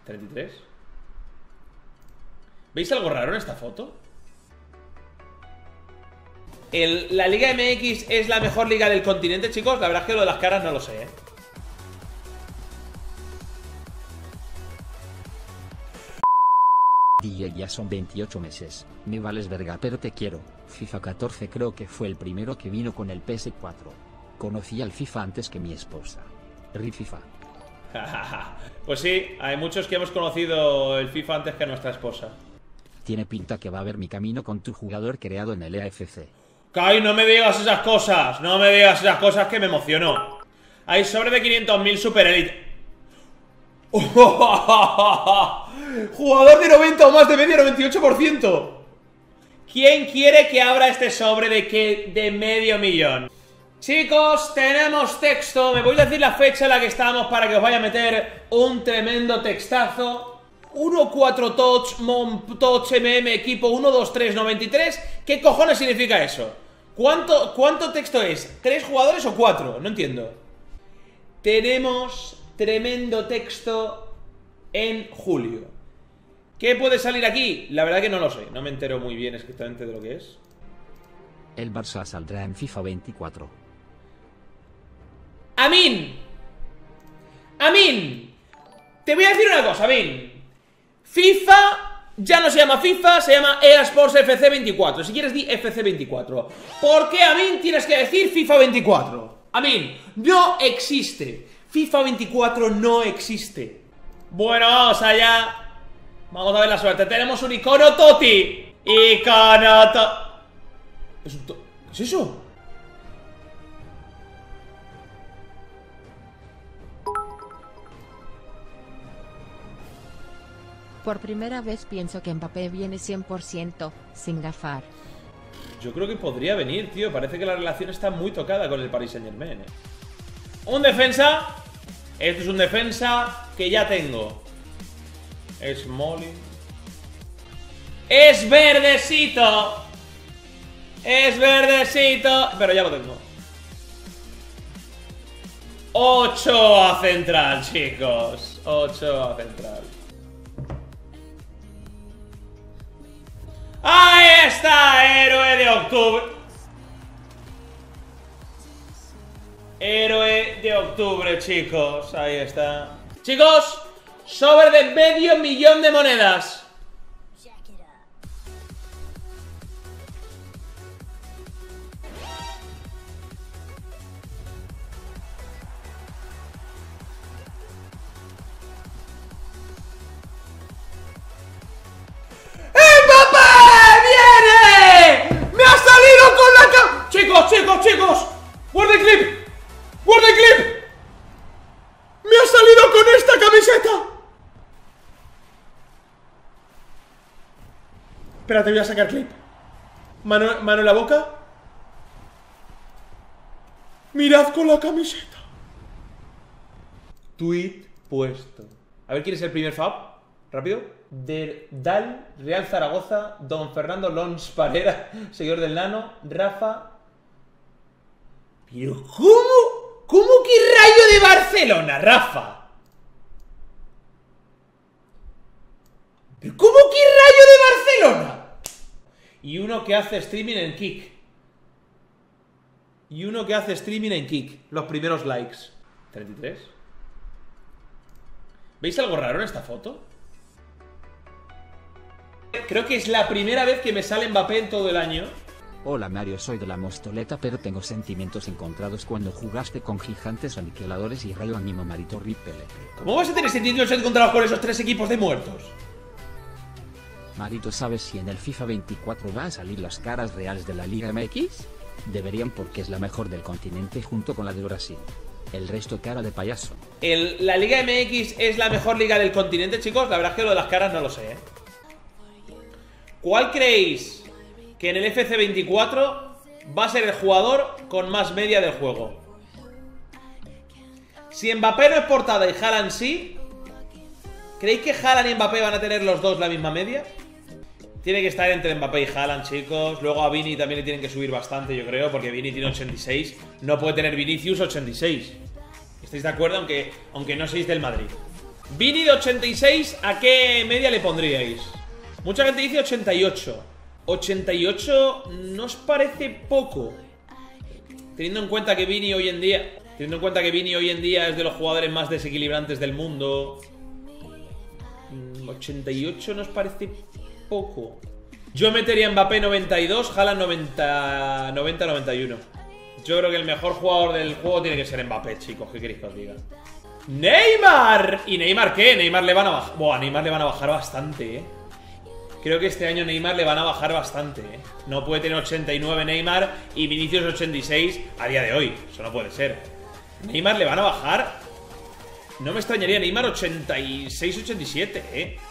33. ¿Veis algo raro en esta foto? La Liga MX es la mejor liga del continente, chicos. La verdad es que lo de las caras no lo sé, DJ, ya son 28 meses, me vales verga pero te quiero. FIFA 14 creo que fue el primero que vino con el PS4. Conocí al FIFA antes que mi esposa. RIP FIFA. Pues sí, hay muchos que hemos conocido el FIFA antes que a nuestra esposa. Tiene pinta que va a ver mi camino con tu jugador creado en el EAFC. Kai, no me digas esas cosas. No me digas esas cosas que me emocionó. Hay sobre de 500.000 Super Elite. Jugador de 90 o más de media, 98%. ¿Quién quiere que abra este sobre de medio millón? Chicos, tenemos texto. Me voy a decir la fecha en la que estamos para que os vaya a meter un tremendo textazo. 1-4 touch equipo 1-2-3-93. ¿Qué cojones significa eso? ¿Cuánto texto es? ¿3 jugadores o 4? No entiendo. Tenemos tremendo texto en julio. ¿Qué puede salir aquí? La verdad que no lo sé. No me entero muy bien exactamente de lo que es. El Barça saldrá en FIFA 24. ¡Amin! ¡Amin! Te voy a decir una cosa, Amin. FIFA ya no se llama FIFA, se llama EA Sports FC 24. Si quieres di FC 24. ¿Por qué, Amin, tienes que decir FIFA 24? Amin, no existe. FIFA 24 no existe. Bueno, vamos allá. Vamos a ver la suerte. Tenemos un icono Totti. Icono Totti. ¿Qué es eso? Por primera vez pienso que Mbappé viene 100% sin gafar. Yo creo que podría venir, tío. Parece que la relación está muy tocada con el Paris Saint-Germain, Un defensa. Este es un defensa que ya tengo. Smalling. ¡Es verdecito! ¡Es verdecito! Pero ya lo tengo. 8 a central, chicos. 8 a central. ¡Ahí está! Héroe de octubre. Héroe de octubre, chicos. Ahí está. Chicos, sobre de medio millón de monedas. Chicos, guarda el clip. Guarda el clip. Me ha salido con esta camiseta. Espérate, voy a sacar clip. Mano en la boca. Mirad con la camiseta. Tweet puesto. A ver quién es el primer fab. Rápido. Dal, Real Zaragoza, Don Fernando Lons Parera, seguidor del Nano, Rafa. ¿Pero cómo? ¿Cómo que Rayo de Barcelona, Rafa? ¿Pero cómo que Rayo de Barcelona? Y uno que hace streaming en Kick. Los primeros likes. 33. ¿Veis algo raro en esta foto? Creo que es la primera vez que me sale Mbappé en todo el año. Hola Mario, soy de la Mostoleta pero tengo sentimientos encontrados cuando jugaste con Gigantes, Aniquiladores y Rayo Animo Marito Ripele. ¿Cómo vas a tener sentimientos encontrados con esos 3 equipos de muertos? Marito, ¿sabes si en el FIFA 24 va a salir las caras reales de la Liga MX? Deberían, porque es la mejor del continente junto con la de Brasil. El resto cara de payaso. La Liga MX es la mejor liga del continente, chicos. La verdad es que lo de las caras no lo sé, ¿Cuál creéis que en el FC24 va a ser el jugador con más media del juego? Si Mbappé no es portada y Haaland sí, ¿creéis que Haaland y Mbappé van a tener los dos la misma media? Tiene que estar entre Mbappé y Haaland, chicos. Luego a Vini también le tienen que subir bastante, yo creo, porque Vini tiene 86. No puede tener Vinicius 86. ¿Estáis de acuerdo? Aunque no seáis del Madrid. Vini de 86, ¿a qué media le pondríais? Mucha gente dice 88. 88 ¿no os parece poco? Teniendo en cuenta que Vini hoy en día es de los jugadores más desequilibrantes del mundo. 88 ¿nos parece poco? Yo metería Mbappé 92, Haaland 90-91. Yo creo que el mejor jugador del juego tiene que ser Mbappé, chicos. ¿Qué queréis que os diga? ¡Neymar! ¿Y Neymar qué? Neymar le van a bajar. Buah, Neymar le van a bajar bastante, Creo que este año Neymar le van a bajar bastante, No puede tener 89 Neymar y Vinicius 86 a día de hoy. Eso no puede ser. Neymar le van a bajar. No me extrañaría, Neymar 86-87,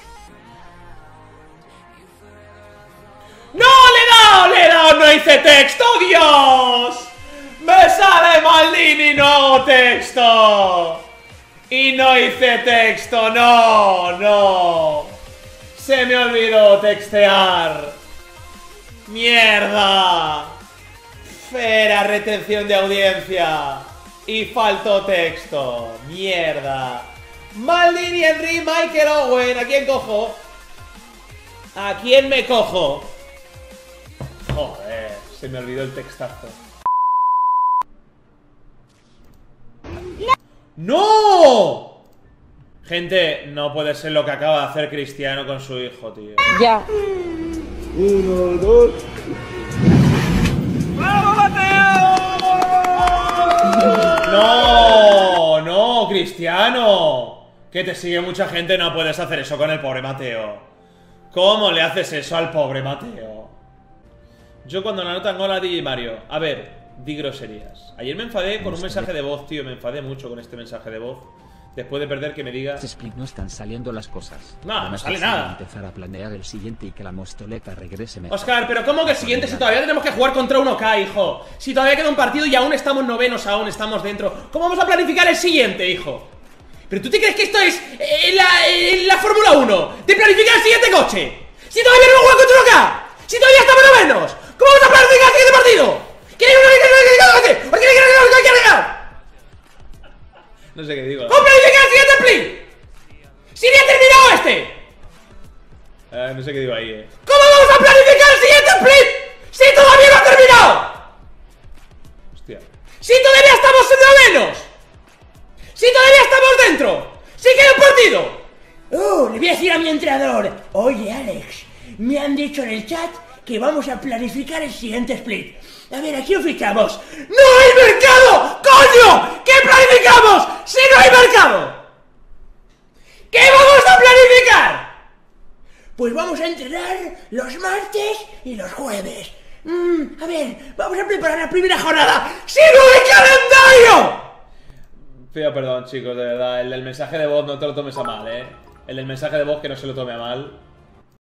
¡No! ¡Le he dado! ¡No hice texto! ¡Dios! ¡Me sale Maldini! ¡No texto! Y no hice texto, no. Se me olvidó textear. ¡Mierda! Era retención de audiencia. Y faltó texto. ¡Mierda! Maldini, Henry, Michael Owen. ¿A quién cojo? ¿A quién me cojo? Joder, se me olvidó el textazo. ¡No! Gente, no puede ser lo que acaba de hacer Cristiano con su hijo, tío. Ya. 1, 2. ¡Vamos, Mateo! No, Cristiano. Que te sigue mucha gente, no puedes hacer eso con el pobre Mateo. ¿Cómo le haces eso al pobre Mateo? Yo cuando la anotan gol a DJ Mario. A ver, di groserías. Ayer me enfadé con un mensaje de voz, tío. Me enfadé mucho con este mensaje de voz. Después de perder que me diga... Este split no están saliendo las cosas. No sale nada. Empezar a planear el siguiente y que la mostoleta regrese mejor. Oscar, pero ¿cómo que el siguiente si todavía tenemos que jugar contra 1K, hijo? Si todavía queda un partido y aún estamos novenos, aún estamos dentro. ¿Cómo vamos a planificar el siguiente, hijo? ¿Pero tú te crees que esto es la Fórmula 1? ¿De planificar el siguiente coche? Si todavía no hemos jugado contra 1K. Si todavía estamos novenos. ¿Cómo vamos a planificar el siguiente partido? ¿Quieres una coche? ¿O quieres que regar? No sé qué digo. ¿Cómo planificar el siguiente split? ¡Si ni ha terminado este! No sé qué digo ahí, ¿Cómo vamos a planificar el siguiente split? ¡Si todavía no ha terminado! Hostia. ¡Si todavía estamos novenos! ¡Si todavía estamos dentro! ¡Si queda un partido! Le voy a decir a mi entrenador. Oye, Alex, me han dicho en el chat que vamos a planificar el siguiente split. A ver, ¿a quién fichamos? ¡No hay mercado! ¡Coño! ¿Qué planificamos si no hay mercado? ¿Qué vamos a planificar? Pues vamos a entrenar los martes y los jueves. A ver, vamos a preparar la primera jornada. ¡Si no hay calendario! Pido perdón, chicos, de verdad. El del mensaje de voz no te lo tomes a mal, El del mensaje de voz que no se lo tome a mal.